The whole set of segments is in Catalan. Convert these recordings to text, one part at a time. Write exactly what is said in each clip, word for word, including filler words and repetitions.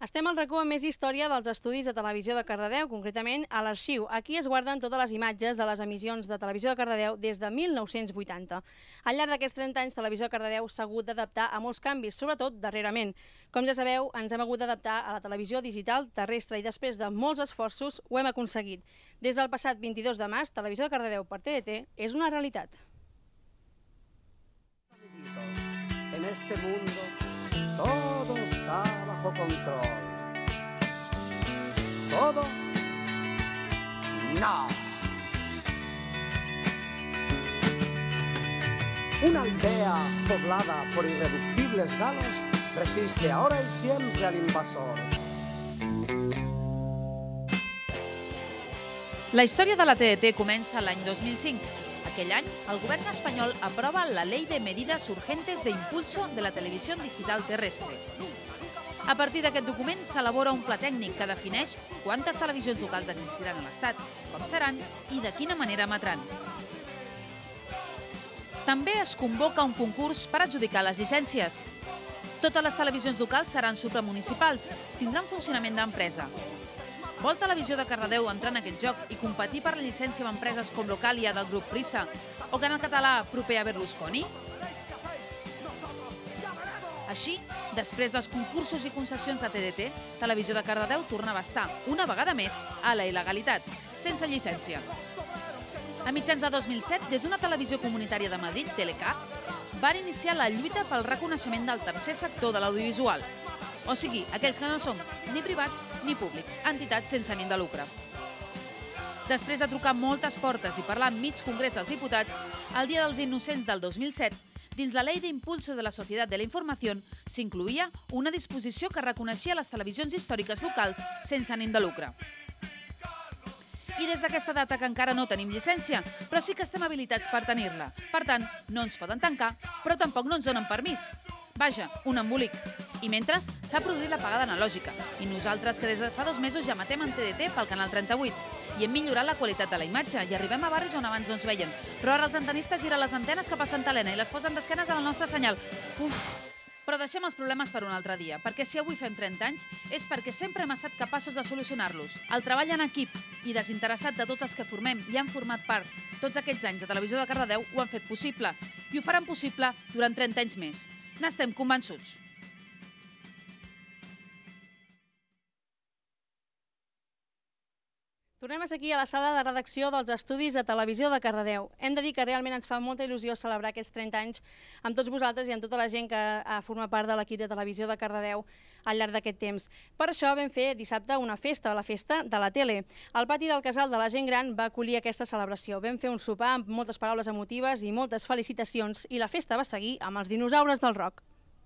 Estem al racó amb més història dels estudis de Televisió de Cardedeu, concretament a l'Arxiu. Aquí es guarden totes les imatges de les emissions de Televisió de Cardedeu des de mil nou-cents vuitanta. Al llarg d'aquests trenta anys, Televisió de Cardedeu s'ha hagut d'adaptar a molts canvis, sobretot darrerament. Com ja sabeu, ens hem hagut d'adaptar a la televisió digital terrestre i després de molts esforços ho hem aconseguit. Des del passat vint-i-dos de març, Televisió de Cardedeu per T D T és una realitat. En este mundo todo está bajo control. Todo, no. Una aldea poblada por irreductibles galos resiste ahora y siempre al invasor. La història de la T D T comença l'any dos mil cinc. Aquell any, el govern espanyol aprova la Ley de Medidas Urgentes de Impulso de la Televisión Digital Terrestre. A partir d'aquest document s'elabora un pla tècnic que defineix quantes televisions locals existiran a l'Estat, com seran i de quina manera emetran. També es convoca un concurs per adjudicar les llicències. Totes les televisions locals seran supramunicipals, tindran funcionament d'empresa. Vol Televisió de Cardedeu entrar en aquest joc i competir per la llicència amb empreses com Localia del grup Prisa o Canal Català proper a Berlusconi? Així, després dels concursos i concessions de T D T, Televisió de Cardedeu tornava a estar, una vegada més, a la il·legalitat, sense llicència. A mitjans de dos mil set, des d'una televisió comunitària de Madrid, Telecat, van iniciar la lluita pel reconeixement del tercer sector de l'audiovisual, o sigui, aquells que no som ni privats ni públics, entitats sense ànim de lucre. Després de trucar moltes portes i parlar amb mig congrés dels diputats, el Dia dels Innocents del dos mil set, dins la Ley de Impulso de la Societat de la Información s'incloïa una disposició que reconeixia les televisions històriques locals sense ànim de lucre. I des d'aquesta data que encara no tenim llicència, però sí que estem habilitats per tenir-la. Per tant, no ens poden tancar, però tampoc no ens donen permís. Vaja, un embolic. I mentre s'ha produït l'apagada analògica, i nosaltres que des de fa dos mesos ja emetem en T D T pel canal trenta-vuit, i hem millorat la qualitat de la imatge, i arribem a barris on abans no ens veien. Però ara els antenistes giren les antenes cap a Santa Helena i les posen d'esquenes a la nostra senyal. Uf! Però deixem els problemes per un altre dia, perquè si avui fem trenta anys és perquè sempre hem estat capaços de solucionar-los. El treball en equip i desinteressat de tots els que formem i han format part tots aquests anys de Televisió de Cardedeu ho han fet possible, i ho faran possible durant trenta anys més. N'estem convençuts. Tornem a ser aquí a la sala de redacció dels estudis de Televisió de Cardedeu. Hem de dir que realment ens fa molta il·lusió celebrar aquests trenta anys amb tots vosaltres i amb tota la gent que forma part de l'equip de Televisió de Cardedeu al llarg d'aquest temps. Per això vam fer dissabte una festa, la festa de la tele. El pati del Casal de la Gent Gran va acollir aquesta celebració. Vam fer un sopar amb moltes paraules emotives i moltes felicitacions i la festa va seguir amb els dinosaures del rock.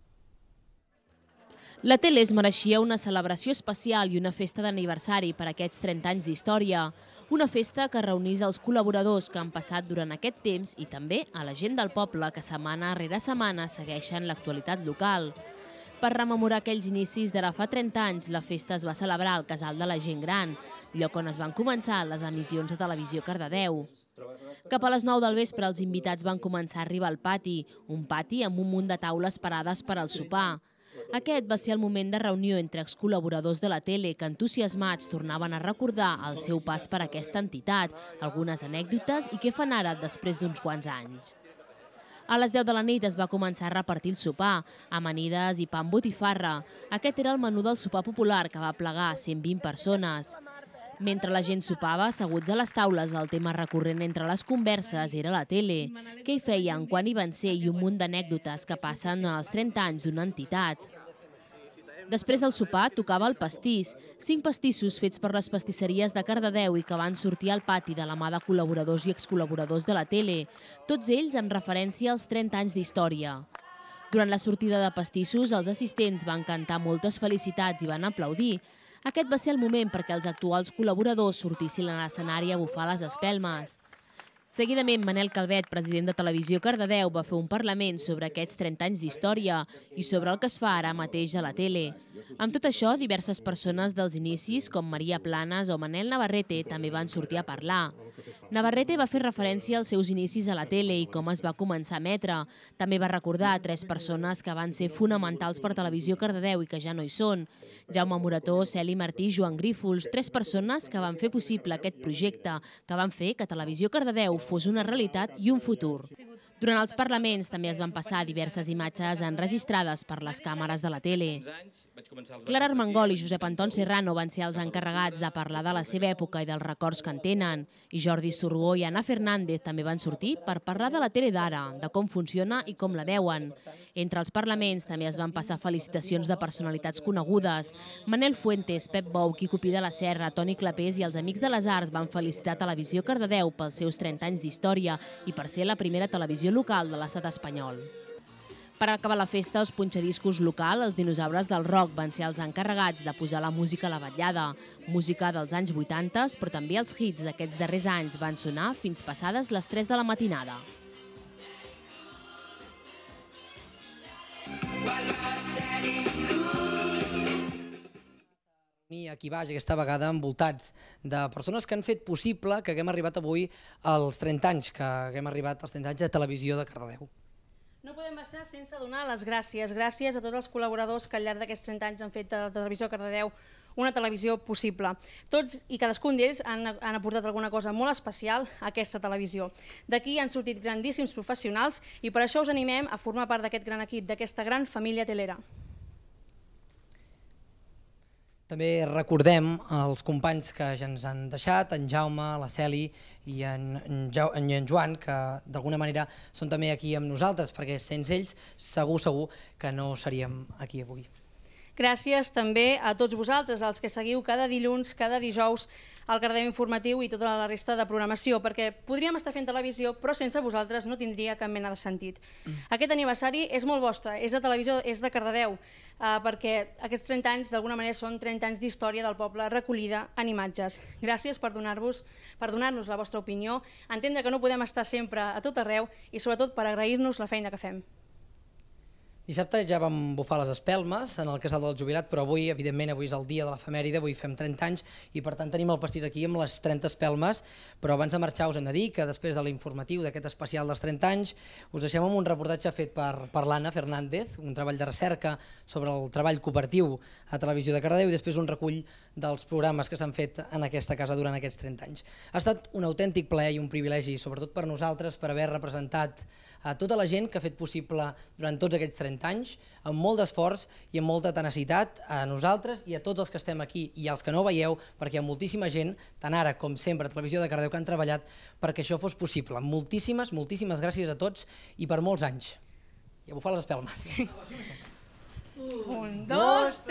La tele es mereixia una celebració especial i una festa d'aniversari per aquests trenta anys d'història. Una festa que reunís els col·laboradors que han passat durant aquest temps i també a la gent del poble que setmana rere setmana segueixen l'actualitat local. Per rememorar aquells inicis d'ara fa trenta anys, la festa es va celebrar al Casal de la Gent Gran, lloc on es van començar les emissions de Televisió Cardedeu. Cap a les nou del vespre, els invitats van començar a arribar al pati, un pati amb un munt de taules parades per al sopar. Aquest va ser el moment de reunió entre excol·laboradors de la tele que entusiasmats tornaven a recordar el seu pas per aquesta entitat, algunes anècdotes i què fan ara després d'uns quants anys. A les deu de la nit es va començar a repartir el sopar, amanides i pa amb botifarra. Aquest era el menú del sopar popular que va plegar cent vint persones. Mentre la gent sopava, asseguts a les taules, el tema recurrent entre les converses era la tele. Què hi feien, quan hi van ser i un munt d'anècdotes que passen en els trenta anys d'una entitat. Després del sopar tocava el pastís, cinc pastissos fets per les pastisseries de Cardedeu i que van sortir al pati de la mà de col·laboradors i excol·laboradors de la tele, tots ells en referència als trenta anys d'història. Durant la sortida de pastissos, els assistents van cantar moltes felicitats i van aplaudir. Aquest va ser el moment perquè els actuals col·laboradors sortissin a l'escenari a bufar les espelmes. Seguidament, Manel Calvet, president de Televisió Cardedeu, va fer un parlament sobre aquests trenta anys d'història i sobre el que es fa ara mateix a la tele. Amb tot això, diverses persones dels inicis, com Maria Planas o Manel Navarrete, també van sortir a parlar. Navarrete va fer referència als seus inicis a la tele i com es va començar a emetre. També va recordar tres persones que van ser fonamentals per Televisió Cardedeu i que ja no hi són. Jaume Morató, Celi Martí i Joan Grífols, tres persones que van fer possible aquest projecte, que van fer que Televisió Cardedeu fos una realitat i un futur. Durant els parlaments també es van passar diverses imatges enregistrades per les càmeres de la tele. Clara Armengol i Josep Anton Serrano van ser els encarregats de parlar de la seva època i dels records que en tenen. I Jordi Sorgó i Ana Fernández també van sortir per parlar de la tele d'ara, de com funciona i com la veuen. Entre els parlaments també es van passar felicitacions de personalitats conegudes. Manel Fuentes, Pep Bou, Quico Pi de la Serra, Toni Clapés i els Amics de les Arts van felicitar Televisió Cardedeu pels seus trenta anys d'història i per ser la primera televisió local de l'estat espanyol. Per acabar la festa, els punxadiscos local, els dinosaures del rock, van ser els encarregats de posar la música a la vetllada. Música dels anys vuitanta, però també els hits d'aquests darrers anys van sonar fins passades les tres de la matinada. Aquí baix, aquesta vegada envoltats de persones que han fet possible que haguem arribat avui als trenta anys, que haguem arribat als trenta anys de Televisió de Cardedeu. No podem passar sense donar les gràcies. Gràcies a tots els col·laboradors que al llarg d'aquests trenta anys han fet de Televisió Cardedeu una televisió possible. Tots i cadascun d'ells han, han aportat alguna cosa molt especial a aquesta televisió. D'aquí han sortit grandíssims professionals i per això us animem a formar part d'aquest gran equip, d'aquesta gran família telera. També recordem els companys que ja ens han deixat, en Jaume, la Celi i en, en Joan, que d'alguna manera són també aquí amb nosaltres, perquè sense ells segur, segur que no seríem aquí avui. Gràcies també a tots vosaltres, als que seguiu cada dilluns, cada dijous, al Cardedeu Informatiu i tota la resta de programació, perquè podríem estar fent televisió, però sense vosaltres no tindria cap mena de sentit. Mm. Aquest aniversari és molt vostre, és de televisió, és de Cardedeu, eh, perquè aquests trenta anys d'alguna manera són trenta anys d'història del poble recollida en imatges. Gràcies per donar-vos, per donar-nos la vostra opinió, entendre que no podem estar sempre a tot arreu i sobretot per agrair-nos la feina que fem. Dissabte ja vam bufar les espelmes en el casal del jubilat, però avui, evidentment, avui és el dia de l'efemèride, avui fem trenta anys i per tant tenim el pastís aquí amb les trenta espelmes, però abans de marxar us hem de dir que després de l'informatiu d'aquest especial dels trenta anys us deixem amb un reportatge fet per, per l'Anna Fernández, un treball de recerca sobre el treball cooperatiu a Televisió de Cardedeu i després un recull dels programes que s'han fet en aquesta casa durant aquests trenta anys. Ha estat un autèntic plaer i un privilegi, sobretot per nosaltres, per haver representat a tota la gent que ha fet possible durant tots aquests trenta anys, amb molt d'esforç i amb molta tenacitat, a nosaltres i a tots els que estem aquí i als que no veieu, perquè hi ha moltíssima gent, tant ara com sempre a Televisió de Cardedeu, que han treballat perquè això fos possible. Moltíssimes, moltíssimes gràcies a tots i per molts anys. I a bufar les espelmes. Un, dos,